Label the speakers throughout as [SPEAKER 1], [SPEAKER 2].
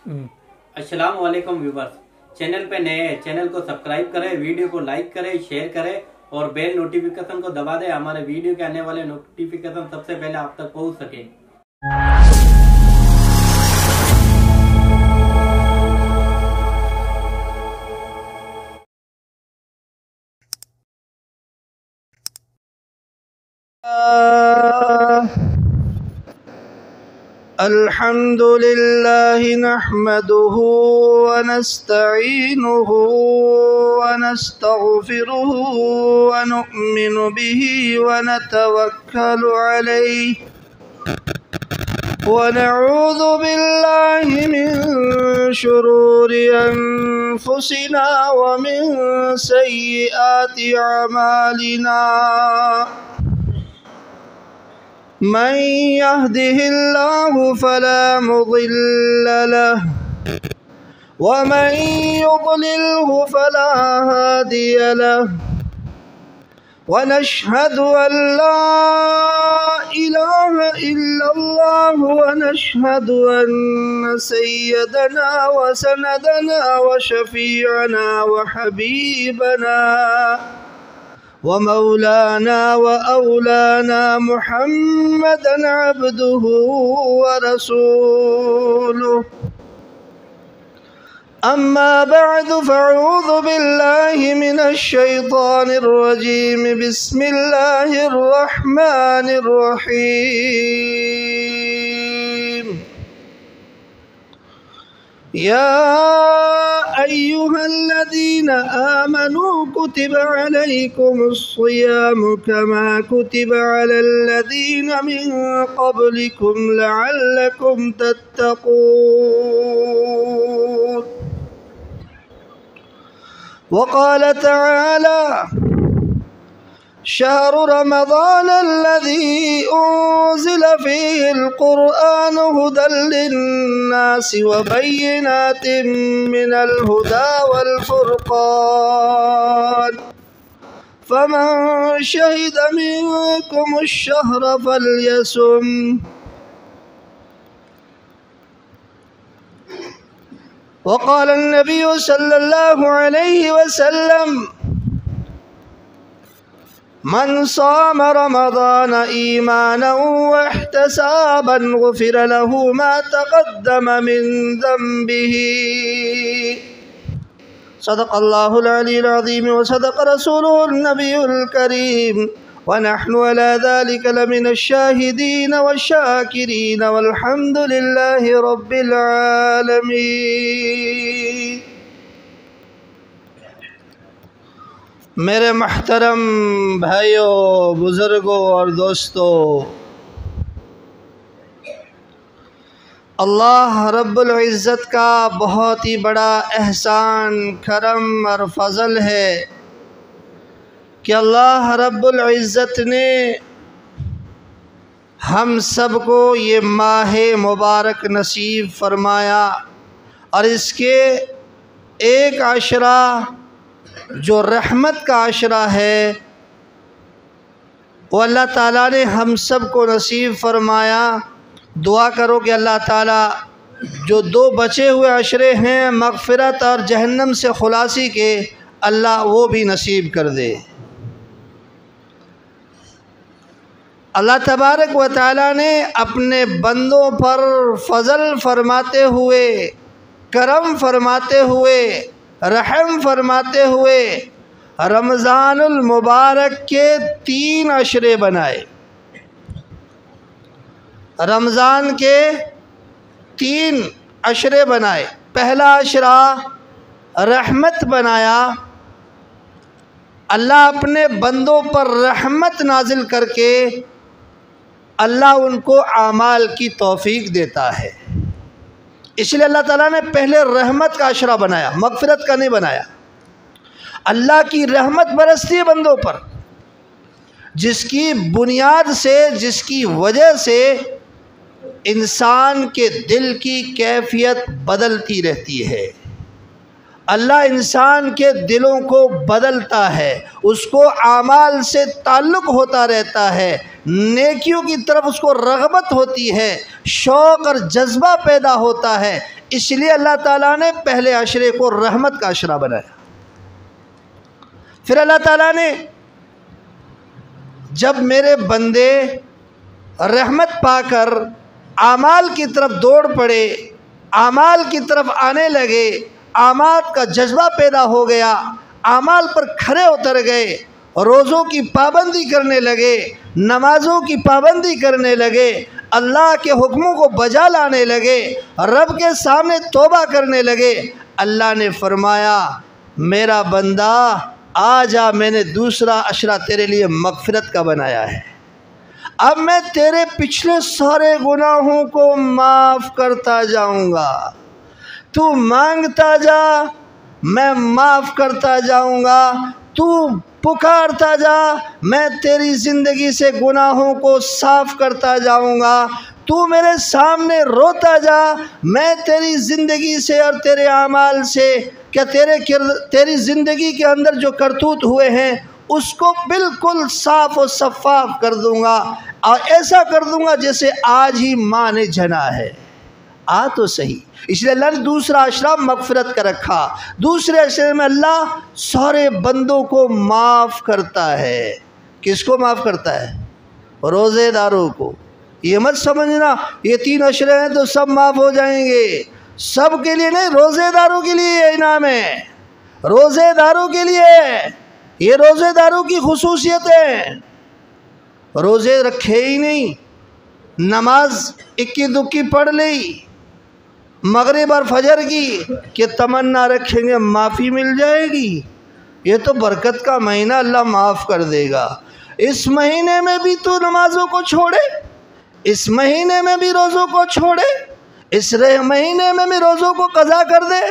[SPEAKER 1] अस्सलाम वालेकुम viewers, channel पे नए हैं, चैनल को सब्सक्राइब करें, वीडियो को लाइक करें, शेयर करें और बेल नोटिफिकेशन को दबा दें। हमारे वीडियो के आने वाले नोटिफिकेशन सबसे पहले आप तक पहुंच सके।
[SPEAKER 2] अल्हम्दुलिल्लाह नहमदुहु व नस्तईनुहु व नस्तगफिरुहु व नु'मिनु बिही व नतवक्कलु अलैहि व नऊज़ु बिल्लाहि मिन शुरूरि अनफुसिना व मिन सय्यिआति अमालिना। मन यहदिहिल्लाहु फला मुदिल्ल लहु व मन युद्लिल्हु फला हादिय लहु व नशहदु अन ला इलाहा इल्लल्लाहु व नशहदु अन्न सय्यदना व सनदना व शफीअना व हबीबना व मौलाना व औलाना मुहम्मदन अब्दुहु व रसूलुहु। अम्मा बअद फ़अऊज़ु बिल्लाहि मिनश शैतानिर रजीम। बिस्मिल्लाहिर रहमानिर रहीम। या अय्युहल्लज़ीना आमनू कुतिबा अलैकुमुस्सियामु कमा कुतिबा अलल्लज़ीना मिन क़ब्लिकुम लअल्लकुम तत्तक़ून। वक़ाल तआला शहरु रमज़ान अल्लज़ी उन्ज़िल फ़ीहिल क़ुरआन हुदल लिन्नासि व बय्यिनातिन मिनल हुदा वल फ़ुरक़ान फ़मन शहिद मिनकुमुश शहर फ़ल्यसुम। वक़ाल अन्नबी सल्लल्लाहु अलैहि वसल्लम मन साम रमज़ान ईमानन व इहतिसाबन गुफ़िर लहु मा तक़द्दम मिन ज़ंबिही। सदक़ल्लाहुल अलीयुल अज़ीम व सदक़ रसूलुहुन नबियुल करीम व नहनु अला ज़ालिका लमिनश शाहिदीन व शाकिरीन वल्हम्दुलिल्लाहि रब्बिल आलमीन। मेरे महतरम भाइयों, बुज़ुर्गों और दोस्तों, अल्लाह रब्बुल इज़्ज़त का बहुत ही बड़ा एहसान, करम और फ़ज़ल है कि अल्लाह रब्बुल इज़्ज़त ने हम सब को ये माह मुबारक नसीब फ़रमाया और इसके एक आशरा जो रहमत का आशरा है वो अल्लाह ताला ने हम सब को नसीब फ़रमाया। दुआ करो कि अल्लाह ताला जो दो बचे हुए अशरे हैं मग़फ़िरत और जहन्नम से खुलासी के, अल्लाह वो भी नसीब कर दे। अल्लाह तबारक व तआला ने अपने बंदों पर फ़ज़ल फ़रमाते हुए, करम फ़रमाते हुए, रहम फ़रमाते हुए रमज़ानुल मुबारक के 3 अशरे बनाए। रमज़ान के 3 अशरे बनाए। पहला अशरा रहमत बनाया। अल्लाह अपने बंदों पर रहमत नाजिल करके अल्लाह उनको आमाल की तौफ़ीक देता है। इसलिए अल्लाह ताला ने पहले रहमत का अशरा बनाया, मग़फ़िरत का नहीं बनाया। अल्लाह की रहमत बरसती है बंदों पर, जिसकी बुनियाद से, जिसकी वजह से इंसान के दिल की कैफियत बदलती रहती है। अल्लाह इंसान के दिलों को बदलता है, उसको आमाल से ताल्लुक़ होता रहता है, नेकियों की तरफ उसको रग़बत होती है, शौक़ और जज्बा पैदा होता है। इसलिए अल्लाह ताला ने पहले अशरे को रहमत का अशरा बनाया। फिर अल्लाह ताला ने जब मेरे बंदे रहमत पाकर आमाल की तरफ दौड़ पड़े, आमाल की तरफ आने लगे, आमाल का जज्बा पैदा हो गया, आमाल पर खरे उतर गए, रोज़ों की पाबंदी करने लगे, नमाज़ों की पाबंदी करने लगे, अल्लाह के हुक्मों को बजा लाने लगे, रब के सामने तौबा करने लगे, अल्लाह ने फरमाया मेरा बंदा आ जा, मैंने दूसरा अशरा तेरे लिए मगफिरत का बनाया है। अब मैं तेरे पिछले सारे गुनाहों को माफ़ करता जाऊंगा, तू मांगता जा मैं माफ़ करता जाऊंगा, तू पुकारता जा मैं तेरी ज़िंदगी से गुनाहों को साफ़ करता जाऊंगा, तू मेरे सामने रोता जा मैं तेरी ज़िंदगी से और तेरे आमाल से, क्या तेरी ज़िंदगी के अंदर जो करतूत हुए हैं उसको बिल्कुल साफ़ और शफ़ाफ़ कर दूंगा, और ऐसा कर दूंगा जैसे आज ही माँ ने जना है। आ तो सही। इसलिए अल्लाह ने दूसरा अशरा मगफिरत का रखा। दूसरे अशरे में अल्लाह सारे बंदों को माफ़ करता है। किसको माफ़ करता है? रोज़ेदारों को। ये मत समझना ये 3 अशरे हैं तो सब माफ़ हो जाएंगे, सब के लिए नहीं, रोज़ेदारों के लिए ये इनाम है, रोज़ेदारों के लिए। ये रोज़ेदारों की खुसूसियत है। रोज़े रखे ही नहीं, नमाज इक्की दुक्की पढ़ ली, मगरिब और फजर की कि तमन्ना रखेंगे माफ़ी मिल जाएगी। ये तो बरकत का महीना, अल्लाह माफ़ कर देगा। इस महीने में भी तू नमाज़ों को छोड़े, इस महीने में भी रोज़ों को छोड़े, इस महीने में भी रोज़ों को कज़ा कर दे,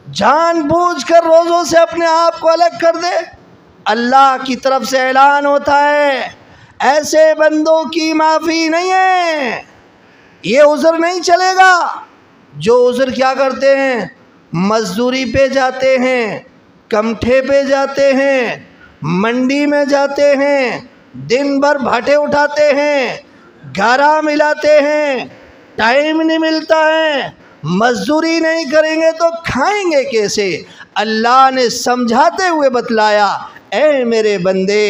[SPEAKER 2] जानबूझकर रोज़ों से अपने आप को अलग कर दे। अल्लाह की तरफ से ऐलान होता है ऐसे बंदों की माफ़ी नहीं है। ये उज़र नहीं चलेगा जो उज़र क्या करते हैं, मज़दूरी पे जाते हैं, कमठे पे जाते हैं, मंडी में जाते हैं, दिन भर भाटे उठाते हैं, गारा मिलाते हैं, टाइम नहीं मिलता है, मज़दूरी नहीं करेंगे तो खाएंगे कैसे। अल्लाह ने समझाते हुए बतलाया ऐ मेरे बंदे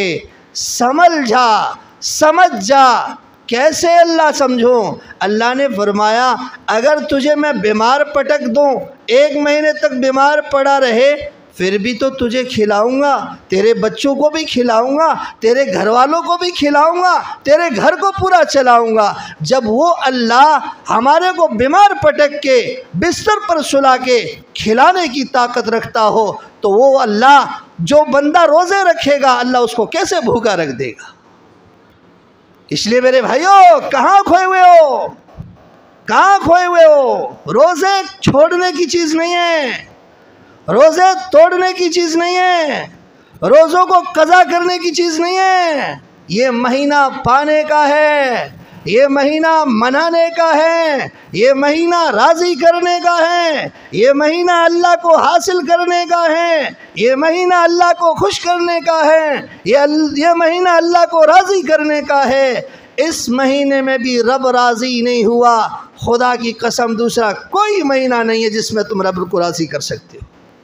[SPEAKER 2] समझ जा। कैसे अल्लाह समझूं? अल्लाह ने फरमाया अगर तुझे मैं बीमार पटक दूं, 1 महीने तक बीमार पड़ा रहे, फिर भी तो तुझे खिलाऊंगा, तेरे बच्चों को भी खिलाऊंगा, तेरे घर वालों को भी खिलाऊंगा, तेरे घर को पूरा चलाऊंगा। जब वो अल्लाह हमारे को बीमार पटक के बिस्तर पर सुला के खिलाने की ताकत रखता हो, तो वो अल्लाह जो बंदा रोज़े रखेगा अल्लाह उसको कैसे भूखा रख देगा। इसलिए मेरे भाइयों कहाँ खोए हुए हो, कहाँ खोए हुए हो? रोज़े छोड़ने की चीज़ नहीं है, रोज़े तोड़ने की चीज़ नहीं है, रोज़ों को कज़ा करने की चीज़ नहीं है। ये महीना पाने का है, ये महीना मनाने का है, ये महीना राज़ी करने का है, ये महीना अल्लाह को हासिल करने का है, ये महीना अल्लाह को खुश करने का है, ये महीना अल्लाह को राज़ी करने का है। इस महीने में भी रब राज़ी नहीं हुआ, खुदा की कसम दूसरा कोई महीना नहीं है जिसमें तुम रब को राज़ी कर सकते हो।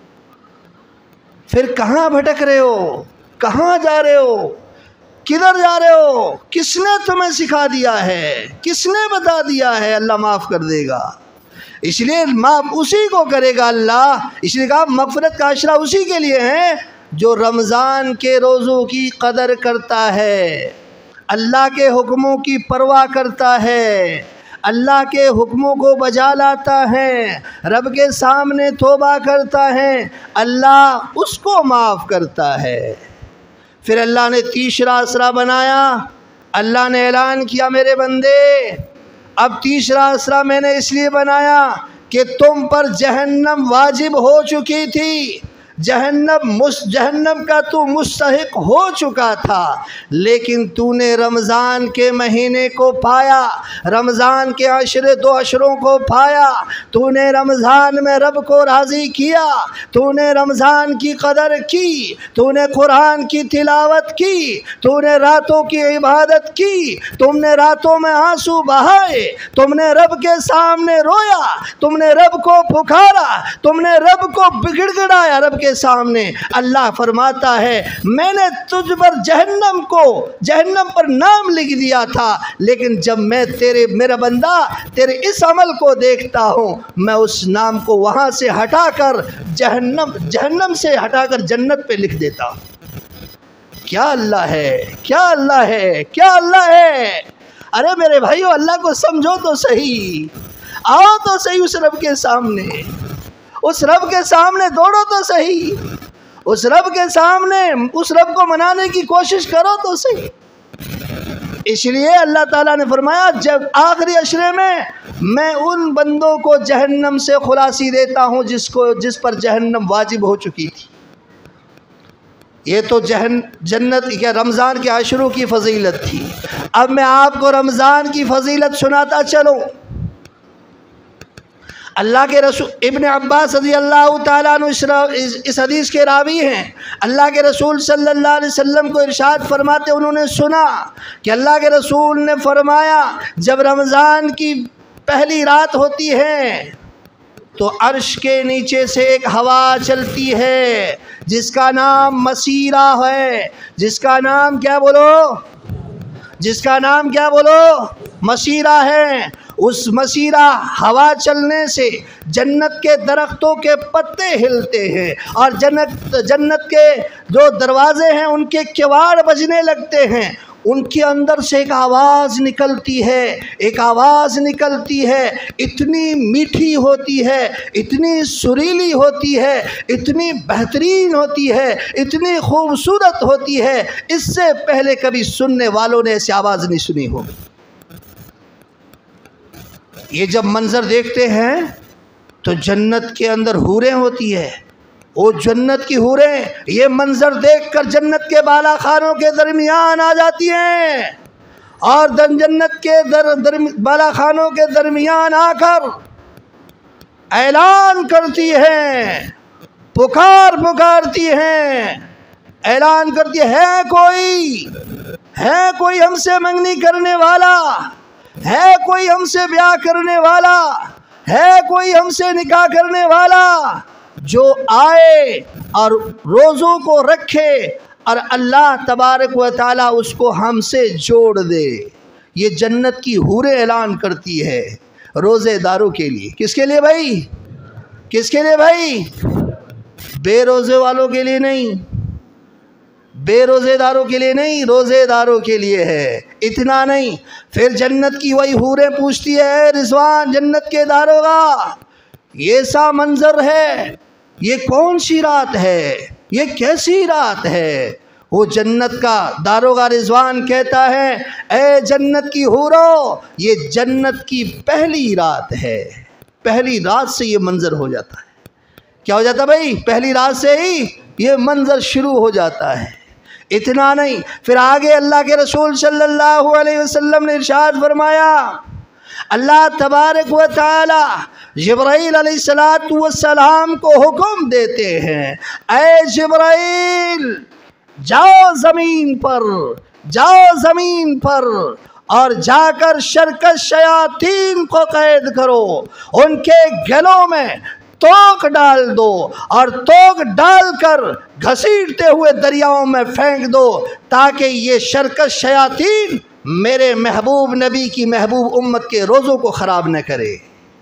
[SPEAKER 2] फिर कहाँ भटक रहे हो, कहाँ जा रहे हो, किधर जा रहे हो? किसने तुम्हें सिखा दिया है, किसने बता दिया है? अल्लाह माफ़ कर देगा, इसलिए माफ़ उसी को करेगा अल्लाह। इसलिए कहा मग़फ़िरत का अशरा उसी के लिए है जो रमज़ान के रोज़ों की कदर करता है, अल्लाह के हुक्मों की परवाह करता है, अल्लाह के हुक्मों को बजा लाता है, रब के सामने तौबा करता है, अल्लाह उसको माफ़ करता है। फिर अल्लाह ने तीसरा असरा बनाया। अल्लाह ने ऐलान किया मेरे बंदे अब तीसरा असरा मैंने इसलिए बनाया कि तुम पर जहन्नम वाजिब हो चुकी थी, जहन्नम का तू मुस्तहिक हो चुका था, लेकिन तूने रमज़ान के महीने को पाया, रमज़ान के अशरे 2 अशरों को पाया, तूने रमज़ान में रब को राज़ी किया, तूने रमज़ान की कदर की, तूने कुरान की तिलावत की, तूने रातों की इबादत की, तुमने रातों में आंसू बहाए, तुमने रब के सामने रोया, तुमने रब को पुकारा, तुमने रब को गिड़गिड़ाया रब के सामने। अल्लाह फरमाता है मैंने तुझ पर जहन्नम पर नाम लिख दिया था, लेकिन जब मैं मेरा बंदा तेरे इस अमल को देखता हूँ, मैं उस नाम को वहाँ से हटाकर जहन्नम से हटाकर जन्नत पे लिख देता हूँ। क्या अल्लाह है, क्या अल्लाह है, क्या अल्लाह है। अरे मेरे भाइयों, अल्लाह को समझो तो सही, आओ तो सही उस रब के सामने, उस रब के सामने दौड़ो तो सही, उस रब के सामने उस रब को मनाने की कोशिश करो तो सही। इसलिए अल्लाह ताला ने फरमाया जब आखिरी अशरे में मैं उन बंदों को जहन्नम से खुलासी देता हूँ जिस पर जहन्नम वाजिब हो चुकी थी। ये तो जन्नत क्या रमज़ान के अशरों की फजीलत थी। अब मैं आपको रमज़ान की फजीलत सुनाता चलूँ। अल्लाह के रसूल इब्न अब्बास रज़ी अल्लाह ताला अन्हु इस हदीस के रावी हैं। अल्लाह के रसूल सल्लल्लाहु अलैहि वसल्लम को इरशाद फरमाते उन्होंने सुना कि अल्लाह के रसूल ने फरमाया जब रमज़ान की पहली रात होती है तो अर्श के नीचे से एक हवा चलती है जिसका नाम मसीरा है, जिसका नाम क्या बोलो मसीरा है। उस मसीरा हवा चलने से जन्नत के दरख्तों के पत्ते हिलते हैं और जन्नत के जो दरवाजे हैं उनके किवाड़ बजने लगते हैं। उनके अंदर से एक आवाज़ निकलती है, इतनी मीठी होती है, इतनी सुरीली होती है, इतनी बेहतरीन होती है, इतनी खूबसूरत होती है, इससे पहले कभी सुनने वालों ने ऐसी आवाज़ नहीं सुनी होगी। ये जब मंज़र देखते हैं तो जन्नत के अंदर हूरें होती है, वो जन्नत की हूरें ये मंजर देखकर जन्नत के बाला खानों के दरमियान आ जाती हैं और जन्नत के बाला खानों के दरमियान आकर ऐलान करती हैं, पुकारती हैं, ऐलान करती है कोई हमसे मंगनी करने वाला है, कोई हमसे ब्याह करने वाला है, कोई हमसे निकाह करने वाला जो आए और रोज़ों को रखे और अल्लाह तबारक व तआला उसको हमसे जोड़ दे। ये जन्नत की हूरें ऐलान करती है रोज़ेदारों के लिए। किसके लिए भाई? किसके लिए भाई? बेरोज़े वालों के लिए नहीं, बेरोज़ेदारों के लिए नहीं, रोज़ेदारों के लिए है। इतना नहीं, फिर जन्नत की वही हूरें पूछती है रिज़वान जन्नत के दारोगा ये सा मंज़र है, ये कौन सी रात है, ये कैसी रात है? वो जन्नत का दारोगा रिज़वान कहता है ए जन्नत की हूरों ये जन्नत की पहली रात है। पहली रात से ये मंज़र हो जाता है। क्या हो जाता है भाई? पहली रात से ही ये मंज़र शुरू हो जाता है। इतना नहीं, फिर आगे अल्लाह के रसूल सल्लल्लाहु अलैहि वसल्लम ने इरशाद फरमाया अल्लाह तबारक व तआला जिब्राइल अलैहिस्सलातु वस्सलाम को हुक्म देते हैं ऐ जिब्राइल जाओ ज़मीन पर और जाकर शरकश शयातीन को कैद करो, उनके गलों में तोक डाल दो और तोक डालकर घसीटते हुए दरियाओं में फेंक दो ताकि ये शरकश शयातीन मेरे महबूब नबी की महबूब उम्मत के रोज़ों को ख़राब न करे।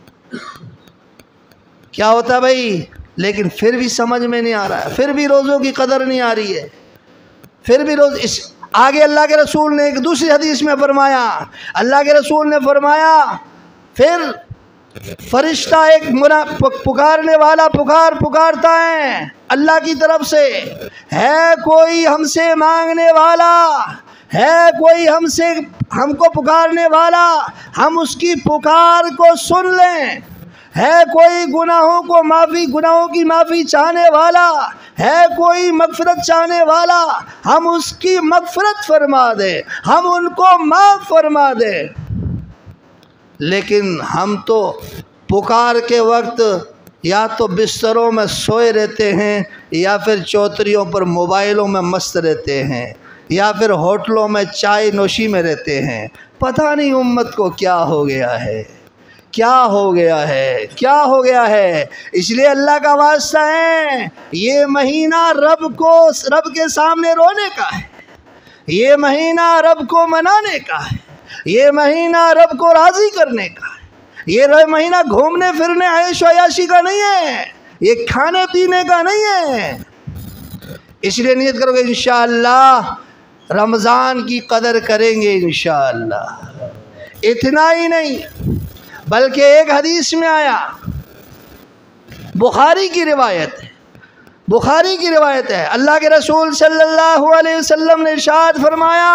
[SPEAKER 2] क्या होता भाई? लेकिन फिर भी समझ में नहीं आ रहा है, फिर भी रोज़ों की कदर नहीं आ रही है, फिर भी रोज़ इस आगे अल्लाह के रसूल ने एक दूसरी हदीस में फरमाया, अल्लाह के रसूल ने फरमाया फिर फरिश्ता एक पुकारने वाला पुकारता है अल्लाह की तरफ से, है कोई हमसे मांगने वाला, है कोई हमको पुकारने वाला, हम उसकी पुकार को सुन लें। है कोई गुनाहों की माफ़ी चाहने वाला, है कोई मगफिरत चाहने वाला, हम उसकी मगफिरत फरमा दे, हम उनको माफ़ फरमा दे। लेकिन हम तो पुकार के वक्त या तो बिस्तरों में सोए रहते हैं, या फिर चौतरियों पर मोबाइलों में मस्त रहते हैं, या फिर होटलों में चाय नोशी में रहते हैं। पता नहीं उम्मत को क्या हो गया है, क्या हो गया है, क्या हो गया है। इसलिए अल्लाह का वास्ता है, ये महीना रब के सामने रोने का है, ये महीना रब को मनाने का है, ये महीना रब को राज़ी करने का है। ये महीना घूमने फिरने ऐश अयाशी का नहीं है, ये खाने पीने का नहीं है। इसलिए नियत करोगे इंशाअल्लाह रमज़ान की कदर करेंगे इंशाअल्लाह। इतना ही नहीं बल्कि एक हदीस में आया, बुखारी की रिवायत है, अल्लाह के रसूल सल्लल्लाहु अलैहि वसल्लम ने इरशाद फरमाया,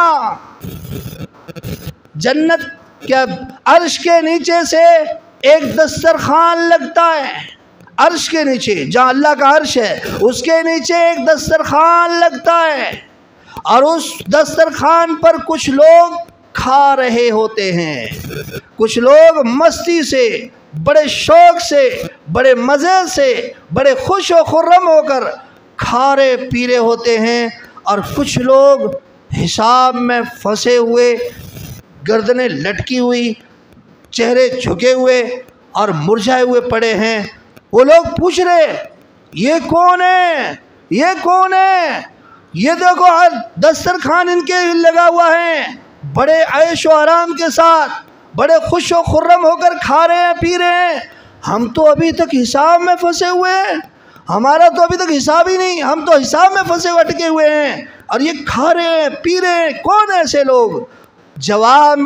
[SPEAKER 2] जन्नत के अर्श के नीचे से एक दस्तरखान लगता है, अर्श के नीचे जहाँ अल्लाह का अर्श है उसके नीचे एक दस्तरखान लगता है, और उस दस्तरखान पर कुछ लोग खा रहे होते हैं, कुछ लोग मस्ती से, बड़े शौक़ से, बड़े मज़े से, बड़े खुश व खुर्रम होकर खा रहे पी रहे होते हैं, और कुछ लोग हिसाब में फंसे हुए, गर्दनें लटकी हुई, चेहरे झुके हुए और मुरझाए हुए पड़े हैं। वो लोग पूछ रहे, ये कौन है, ये कौन है? ये देखो दस्तरखान इनके लगा हुआ है, बड़े ऐश व आराम के साथ, बड़े खुश व खुर्रम होकर खा रहे हैं, पी रहे हैं। हम तो अभी तक हिसाब में फंसे हुए हैं, हमारा तो अभी तक हिसाब ही नहीं, हम तो हिसाब में फंसे हुए अटके हुए हैं, और ये खा रहे हैं, पी रहे हैं। कौन है ऐसे लोग? जवाब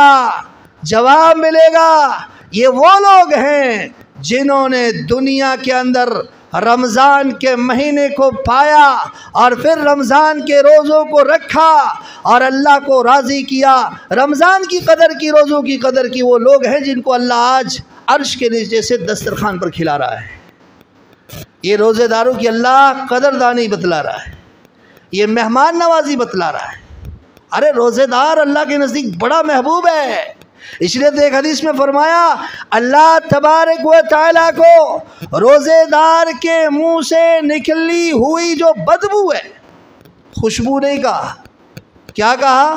[SPEAKER 2] मिलेगा, ये वो लोग हैं जिन्होंने दुनिया के अंदर रमज़ान के महीने को पाया और फिर रमज़ान के रोज़ों को रखा और अल्लाह को राज़ी किया, रमज़ान की कदर की, रोज़ों की कदर की। वो लोग हैं जिनको अल्लाह आज अर्श के नीचे से दस्तरखान पर खिला रहा है। ये रोज़ेदारों की अल्लाह कदरदानी बतला रहा है, ये मेहमान नवाजी बतला रहा है। अरे रोज़ेदार अल्लाह के नज़दीक बड़ा महबूब है। इसलिए तो एक हदीस में फरमाया, अल्लाह तबारक व तआला को रोज़ेदार के मुंह से निकली हुई जो बदबू है, खुशबू नहीं कहा, क्या कहा?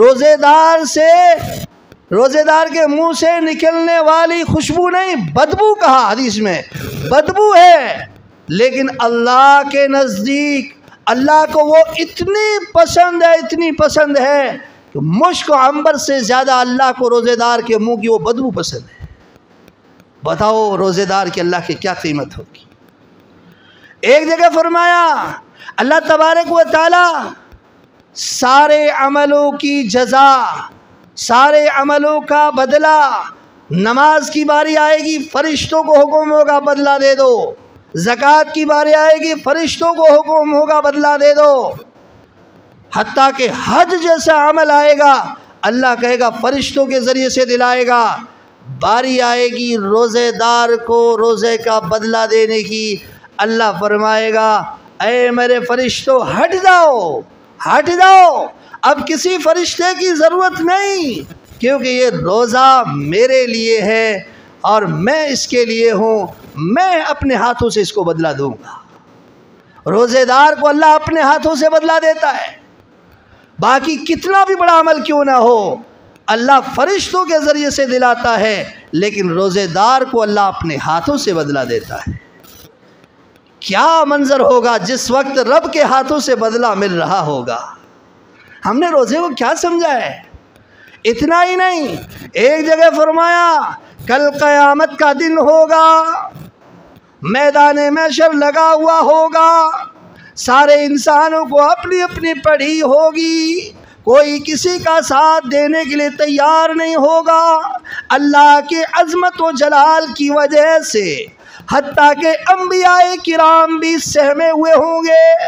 [SPEAKER 2] रोज़ेदार के मुंह से निकलने वाली खुशबू नहीं, बदबू कहा हदीस में, बदबू है। लेकिन अल्लाह के नज़दीक अल्लाह को वो इतनी पसंद है कि मुश्क अंबर से ज़्यादा अल्लाह को रोज़ेदार के मुंह की वो बदबू पसंद है। बताओ रोज़ेदार की अल्लाह की क्या कीमत होगी। एक जगह फरमाया, अल्लाह तबारक व तआला सारे अमलों की जज़ा, सारे अमलों का बदला, नमाज की बारी आएगी फरिश्तों को हुक्म होगा बदला दे दो, ज़कात की बारी आएगी फरिश्तों को हुक्म होगा बदला दे दो, हत्ता कि हज जैसा अमल आएगा अल्लाह कहेगा फरिश्तों के ज़रिए से दिलाएगा। बारी आएगी रोज़ेदार को रोज़े का बदला देने की, अल्लाह फरमाएगा, ऐ मेरे फरिश्तों हट जाओ, अब किसी फरिश्ते की ज़रूरत नहीं, क्योंकि ये रोज़ा मेरे लिए है और मैं इसके लिए हूँ, मैं अपने हाथों से इसको बदला दूँगा। रोज़ेदार को अल्लाह अपने हाथों से बदला देता है। बाकी कितना भी बड़ा अमल क्यों ना हो, अल्लाह फरिश्तों के ज़रिए से दिलाता है, लेकिन रोज़ेदार को अल्लाह अपने हाथों से बदला देता है। क्या मंजर होगा जिस वक्त रब के हाथों से बदला मिल रहा होगा। हमने रोज़े को क्या समझा है। इतना ही नहीं, एक जगह फरमाया, कल क़यामत का दिन होगा, मैदान महशर लगा हुआ होगा, सारे इंसानों को अपनी अपनी पड़ी होगी, कोई किसी का साथ देने के लिए तैयार नहीं होगा। अल्लाह के अज़मत व जलाल की वजह से हत्ता के अंबियाए किराम भी सहमे हुए होंगे,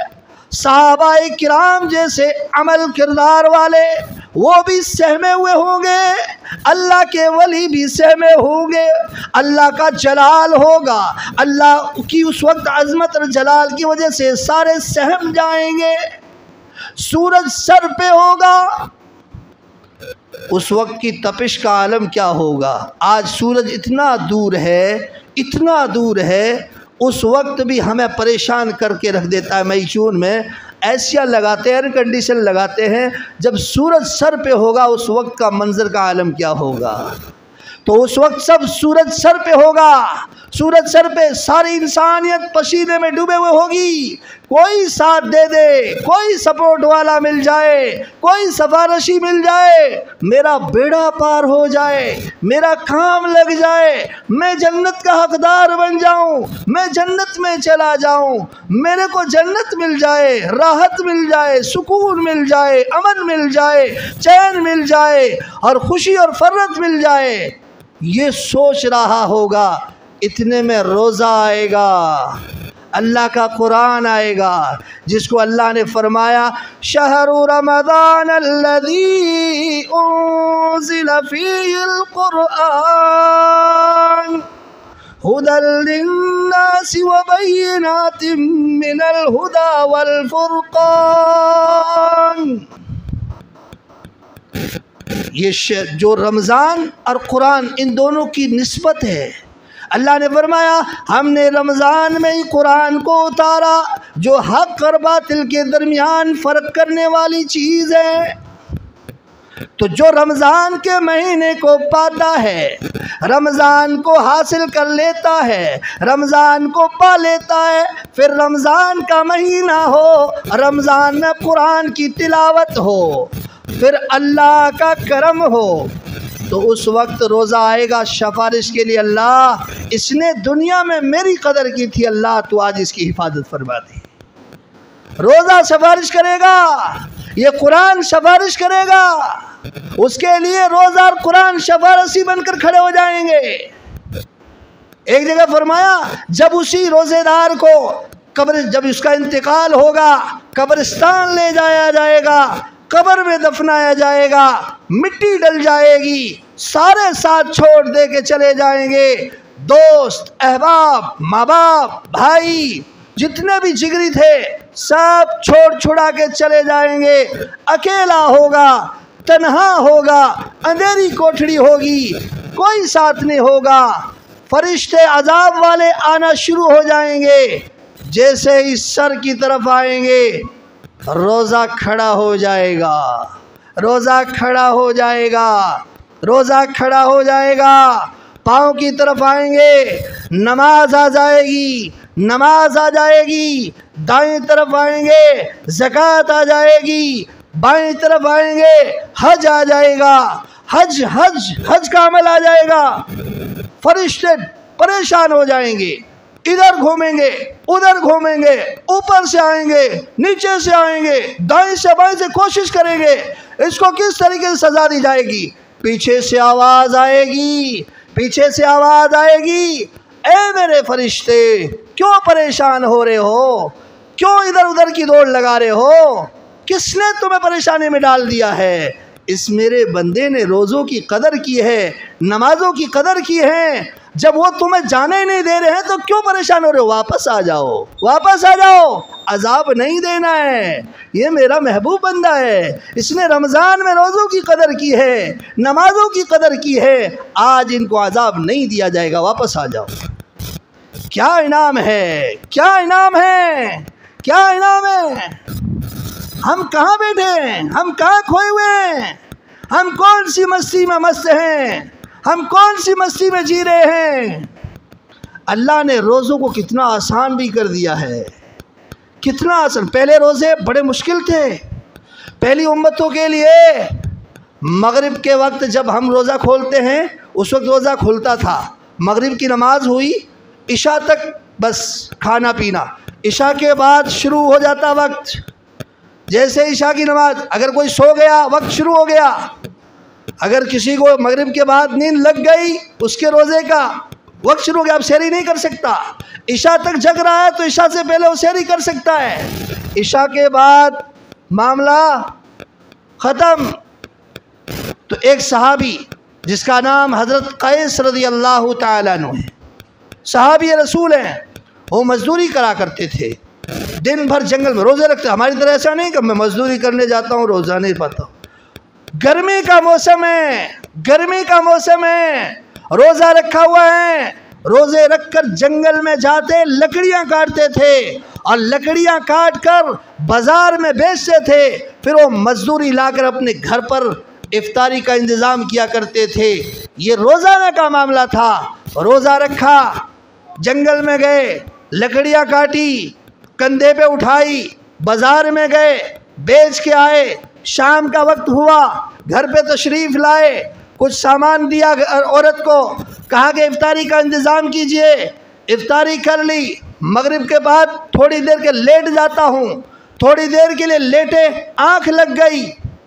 [SPEAKER 2] सहाबाए किराम जैसे अमल किरदार वाले वो भी सहमे हुए होंगे, अल्लाह के वली भी सहमे होंगे। अल्लाह का जलाल होगा, अल्लाह की उस वक्त अजमत और जलाल की वजह से सारे सहम जाएंगे। सूरज सर पे होगा, उस वक्त की तपिश का आलम क्या होगा। आज सूरज इतना दूर है, इतना दूर है, उस वक्त भी हमें परेशान करके रख देता है। मई जून में एशिया लगाते हैं, एयर कंडीशन लगाते हैं, जब सूरज सर पे होगा उस वक्त का मंजर का आलम क्या होगा। तो उस वक्त सब सूरज सर पे होगा, सूरज सर पे सारी इंसानियत पसीने में डूबे हुए होगी। कोई साथ दे दे, कोई सपोर्ट वाला मिल जाए, कोई सफारशी मिल जाए, मेरा बेड़ा पार हो जाए, मेरा काम लग जाए, मैं जन्नत का हकदार बन जाऊं, मैं जन्नत में चला जाऊं, मेरे को जन्नत मिल जाए, राहत मिल जाए, सुकून मिल जाए, अमन मिल जाए, चैन मिल जाए और खुशी और फर्रत मिल जाए। ये सोच रहा होगा, इतने में रोज़ा आएगा, अल्लाह का कुरान आएगा, जिसको अल्लाह ने फरमाया शहरु रमज़ान अल्लज़ी उन्ज़िला फ़ीहिल कुरआन हुदल लिन्नासि व बय्यिनातिम मिनल हुदा वल फुरक़ान। ये जो रमज़ान और कुरान इन दोनों की निस्बत है। अल्लाह ने फरमाया हमने रमज़ान में ही कुरान को उतारा, जो हक़ और बातिल के दरमियान फ़र्क करने वाली चीज़ है। तो जो रमज़ान के महीने को पाता है, रमज़ान को हासिल कर लेता है, रमज़ान को पा लेता है, फिर रमज़ान का महीना हो, रमज़ान में कुरान की तिलावत हो, फिर अल्लाह का करम हो, तो उस वक्त रोज़ा आएगा सिफारिश के लिए, अल्लाह इसने दुनिया में मेरी कदर की थी, अल्लाह तो आज इसकी हिफाजत फरमा दे। रोज़ा सिफारिश करेगा, ये कुरान सिफारिश करेगा, उसके लिए रोज़ा और कुरान सिफारिशी बनकर खड़े हो जाएंगे। एक जगह फरमाया जब उसी रोज़ेदार को कब्र, जब उसका इंतकाल होगा, कब्रिस्तान ले जाया जाएगा, कब्र में दफनाया जाएगा, मिट्टी डल जाएगी, सारे साथ छोड़ दे के चले जाएंगे, दोस्त, अहबाब, माँ बाप, भाई, जितने भी जिगरी थे सब छोड़ छुड़ा के चले जाएंगे। अकेला होगा, तन्हा होगा, अंधेरी कोठड़ी होगी, कोई साथ नहीं होगा। फरिश्ते अजाब वाले आना शुरू हो जाएंगे, जैसे ही सर की तरफ आएंगे रोज़ा खड़ा हो जाएगा, रोज़ा खड़ा हो जाएगा, रोज़ा खड़ा हो जाएगा। पाँव की तरफ आएंगे, नमाज आ जाएगी, नमाज आ जाएगी। दाएं तरफ आएंगे, ज़कात आ जाएगी। बाएं तरफ आएंगे, हज आ जाएगा, हज हज हज का अमल आ जाएगा। फरिश्ते परेशान हो जाएंगे, इधर घूमेंगे, उधर घूमेंगे, ऊपर से आएंगे, नीचे से आएंगे, दाएं से बाएं से कोशिश करेंगे इसको किस तरीके से सजा दी जाएगी। पीछे से आवाज़ आएगी, पीछे से आवाज़ आएगी, ए मेरे फरिश्ते क्यों परेशान हो रहे हो, क्यों इधर उधर की दौड़ लगा रहे हो, किसने तुम्हें परेशानी में डाल दिया है। इस मेरे बंदे ने रोज़ों की कदर की है, नमाजों की कदर की है, जब वो तुम्हें जाने ही नहीं दे रहे हैं तो क्यों परेशान हो रहे हो। वापस आ जाओ, वापस आ जाओ, अजाब नहीं देना है। ये मेरा महबूब बंदा है, इसने रमज़ान में रोज़ों की कदर की है, नमाजों की कदर की है, आज इनको अजाब नहीं दिया जाएगा, वापस आ जाओ। क्या इनाम है, क्या इनाम है, क्या इनाम है। हम कहाँ बैठे हैं, हम कहाँ खोए हुए हैं, हम कौन सी मस्ती में मस्त हैं, हम कौन सी मस्ती में जी रहे हैं। अल्लाह ने रोज़ों को कितना आसान भी कर दिया है, कितना आसान। पहले रोज़े बड़े मुश्किल थे, पहली उम्मतों के लिए। मगरिब के वक्त जब हम रोज़ा खोलते हैं उस वक्त रोज़ा खुलता था, मगरिब की नमाज हुई, इशा तक बस खाना पीना, इशा के बाद शुरू हो जाता वक्त। जैसे इशा की नमाज, अगर कोई सो गया वक्त शुरू हो गया। अगर किसी को मगरिब के बाद नींद लग गई उसके रोज़े का, वक्त शुरू हो गया, अब सहरी नहीं कर सकता। इशा तक जग रहा है तो इशा से पहले वो सहरी कर सकता है। इशा के बाद मामला ख़त्म। तो एक सहाबी जिसका नाम हज़रत कैस रज़ी अल्लाह ताला अन्हु है, सहाबी रसूल हैं, वो मजदूरी करा करते थे, दिन भर जंगल में रोज़े रखते। हमारी तरह ऐसा नहीं कि मैं मजदूरी करने जाता हूँ रोज़ा नहीं पाता हूँ। गर्मी का मौसम है, गर्मी का मौसम है, रोज़ा रखा हुआ है, रोज़े रखकर जंगल में जाते, लकड़ियाँ काटते थे और लकड़ियाँ काट कर बाज़ार में बेचते थे। फिर वो मजदूरी लाकर अपने घर पर इफ्तारी का इंतज़ाम किया करते थे। ये रोज़ाना का मामला था। रोज़ा रखा, जंगल में गए, लकड़ियाँ काटी, कंधे पे उठाई, बाज़ार में गए, बेच के आए। शाम का वक्त हुआ, घर पे तशरीफ़ लाए, कुछ सामान दिया औरत को, कहा कि इफ्तारी का इंतज़ाम कीजिए। इफ्तारी कर ली। मगरिब के बाद थोड़ी देर के लेट जाता हूँ, थोड़ी देर के लिए लेटे, आँख लग गई।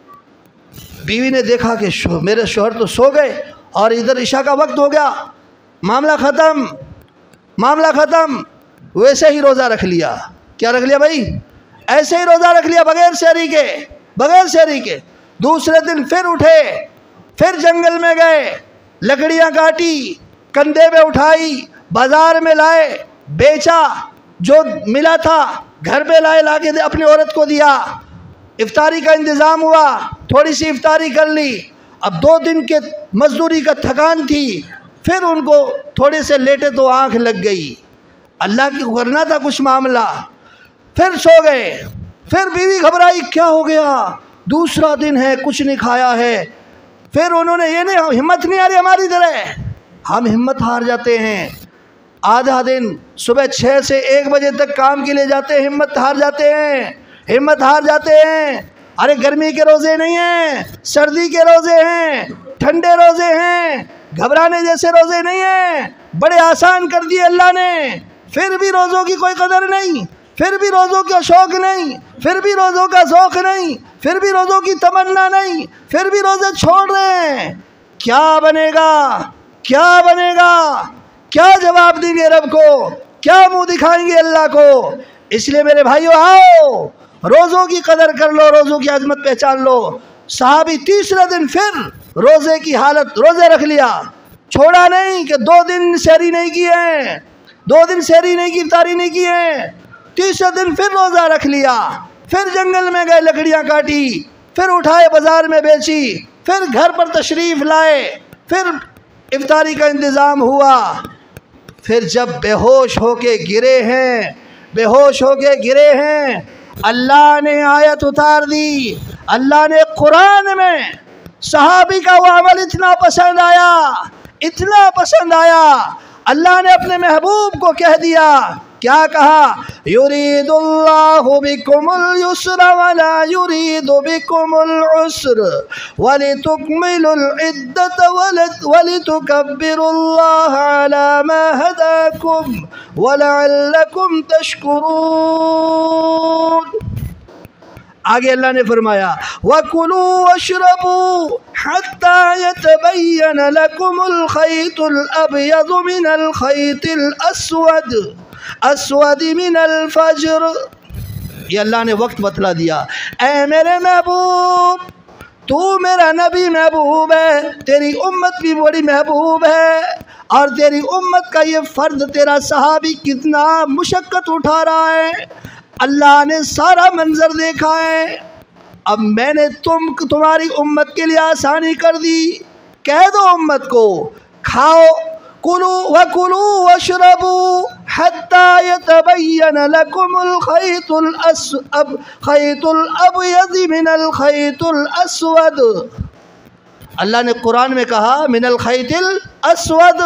[SPEAKER 2] बीवी ने देखा कि मेरे शौहर तो सो गए और इधर इशा का वक्त हो गया, मामला ख़त्म, मामला ख़त्म। वैसे ही रोज़ा रख लिया। क्या रख लिया भाई? ऐसे ही रोज़ा रख लिया बगैर सहरी के, बगैर सहरी के। दूसरे दिन फिर उठे, फिर जंगल में गए, लकड़ियाँ काटी, कंधे पे उठाई, बाज़ार में लाए, बेचा, जो मिला था घर पे लाए, लाके अपनी औरत को दिया। इफ्तारी का इंतज़ाम हुआ, थोड़ी सी इफ्तारी कर ली। अब 2 दिन के मजदूरी का थकान थी, फिर उनको थोड़े से लेटे तो आँख लग गई। अल्लाह की करना था कुछ मामला। फिर सो गए। फिर बीवी घबराई, क्या हो गया, दूसरा दिन है, कुछ नहीं खाया है। फिर उन्होंने ये नहीं, हिम्मत नहीं आ रही हमारी तरह, हम हिम्मत हार जाते हैं। आधा दिन सुबह 6 से 1 बजे तक काम के लिए जाते हैं, हिम्मत हार जाते हैं, हिम्मत हार जाते हैं। अरे गर्मी के रोज़े नहीं हैं, सर्दी के रोज़े हैं, ठंडे रोज़े हैं, घबराने जैसे रोज़े नहीं हैं, बड़े आसान कर दिए अल्लाह ने। फिर भी रोज़ों की कोई कदर नहीं, फिर भी रोज़ों का शौक़ नहीं, फिर भी रोज़ों का ज़ौक़ नहीं, फिर भी रोज़ों की तमन्ना नहीं, फिर भी रोज़े छोड़ रहे हैं। क्या बनेगा, क्या बनेगा, क्या जवाब देंगे रब को, क्या मुंह दिखाएंगे अल्लाह को? इसलिए मेरे भाइयों, आओ रोज़ों की कदर कर लो, रोज़ों की अजमत पहचान लो। सहाबी तीसरे दिन फिर रोज़े की हालत, रोज़े रख लिया, छोड़ा नहीं कि 2 दिन सहरी नहीं किए हैं, 2 दिन सहरी नहीं की, इफ्तारी नहीं की है। तीसरे दिन फिर रोज़ा रख लिया, फिर जंगल में गए, लकड़ियाँ काटी, फिर उठाए, बाज़ार में बेची, फिर घर पर तशरीफ़ लाए, फिर इफ्तारी का इंतज़ाम हुआ। फिर जब बेहोश होके गिरे हैं, बेहोश होके गिरे हैं, अल्लाह ने आयत उतार दी। अल्लाह ने कुरान में सहाबी का वो अमल इतना पसंद आया, इतना पसंद आया, अल्लाह ने अपने महबूब को कह दिया। क्या कहा? युरीदुल्लाहु बिकुमुल युस्र वला युरीदु बिकुमुल उस्र वलितुकमिलुल इद्दत वलितुकब्बिरुल्लाह अला मा हदाकुम वलअल्लकुम तशकुरून। आगे अल्लाह ने फरमाया, वकुलू वशरबू हत्ता यतबय्यन लकुमुल खैतुल अबयदु मिनल खैतिल अस्वद मिनल फज्र। ये अल्लाह ने वक्त बतला दिया। ऐ मेरे महबूब, तू मेरा नबी महबूब है, तेरी उम्मत भी बड़ी महबूब है, और तेरी उम्मत का ये फ़र्द तेरा सहाबी कितना मुशक्क़त उठा रहा है, अल्लाह ने सारा मंजर देखा है। अब मैंने तुम्हारी उम्मत के लिए आसानी कर दी। कह दो उम्मत को, खाओ, कुलू वशरबू हत्ता यतबय्यन लकुमुल खैतुल अबयद मिनल खैतुल अस्वद। अल्लाह ने कुरान में कहा मिनल खैतिल अस्वद।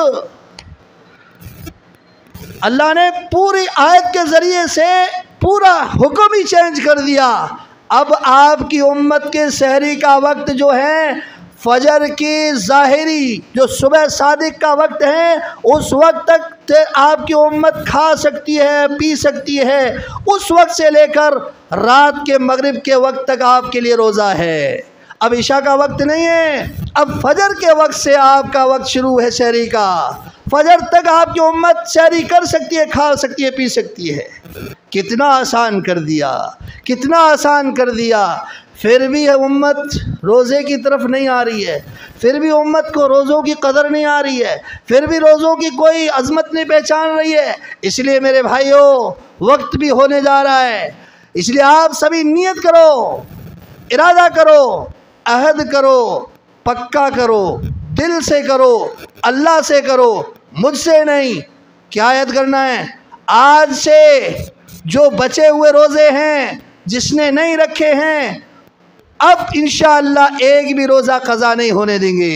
[SPEAKER 2] अल्लाह ने पूरी आयत के ज़रिए से पूरा हुक्म ही चेंज कर दिया। अब आपकी उम्मत के सहरी का वक्त जो है, फजर की ज़ाहिरी जो सुबह सादिक का वक्त है, उस वक्त तक आपकी उम्मत खा सकती है, पी सकती है। उस वक्त से लेकर रात के मगरिब के वक्त तक आपके लिए रोज़ा है। अब इशा का वक्त नहीं है, अब फजर के वक्त से आपका वक्त शुरू है सहरी का। फजर तक आपकी उम्मत सहरी कर सकती है, खा सकती है, पी सकती है। कितना आसान कर दिया, कितना आसान कर दिया। फिर भी उम्मत रोज़े की तरफ नहीं आ रही है, फिर भी उम्मत को रोज़ों की कदर नहीं आ रही है, फिर भी रोज़ों की कोई अज़मत नहीं पहचान रही है। इसलिए मेरे भाइयों, वक्त भी होने जा रहा है, इसलिए आप सभी नियत करो, इरादा करो, अहद करो, पक्का करो, दिल से करो, अल्लाह से करो, मुझसे नहीं। क्या याद करना है? आज से जो बचे हुए रोज़े हैं, जिसने नहीं रखे हैं, अब इंशाअल्लाह एक भी रोज़ा क़ज़ा नहीं होने देंगे।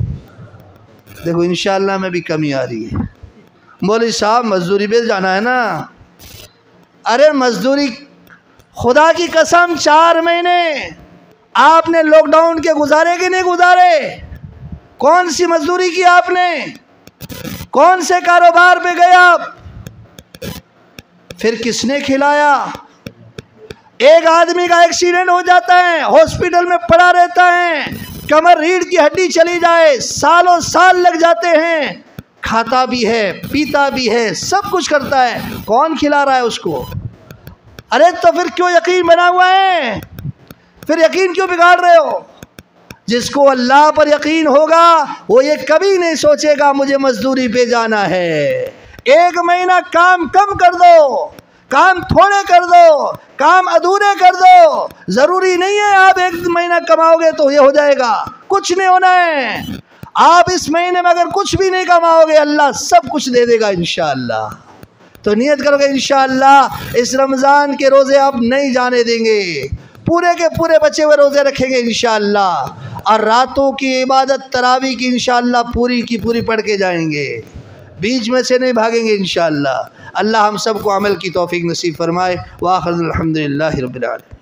[SPEAKER 2] देखो इंशाअल्लाह में भी कमी आ रही है। मौलवी साहब मजदूरी पे जाना है ना। अरे मजदूरी, खुदा की कसम 4 महीने आपने लॉकडाउन के गुजारे कि नहीं गुजारे? कौन सी मजदूरी की आपने? कौन से कारोबार पे गए आप? फिर किसने खिलाया? एक आदमी का एक्सीडेंट हो जाता है, हॉस्पिटल में पड़ा रहता है, कमर रीढ़ की हड्डी चली जाए, सालों साल लग जाते हैं, खाता भी है, पीता भी है, सब कुछ करता है, कौन खिला रहा है उसको? अरे तो फिर क्यों यकीन बना हुआ है? फिर यकीन क्यों बिगाड़ रहे हो? जिसको अल्लाह पर यकीन होगा वो ये कभी नहीं सोचेगा मुझे मजदूरी पे जाना है। 1 महीना काम कम कर दो, काम थोड़े कर दो, काम अधूरे कर दो। ज़रूरी नहीं है आप 1 महीना कमाओगे तो ये हो जाएगा, कुछ नहीं होना है। आप इस महीने में अगर कुछ भी नहीं कमाओगे, अल्लाह सब कुछ दे देगा इंशाअल्लाह। तो नियत करोगे इंशाअल्लाह इस रमज़ान के रोज़े आप नहीं जाने देंगे, पूरे के पूरे बचे हुए रोज़े रखेंगे इंशाअल्लाह, और रातों की इबादत तरावी की इंशाअल्लाह पूरी की पूरी पढ़ के जाएंगे, बीच में से नहीं भागेंगे इंशाअल्लाह। अल्लाह हम सब को अमल की तौफीक नसीब फरमाए। व आखिर अल्हम्दुलिल्लाहि रब्बिल आलमीन।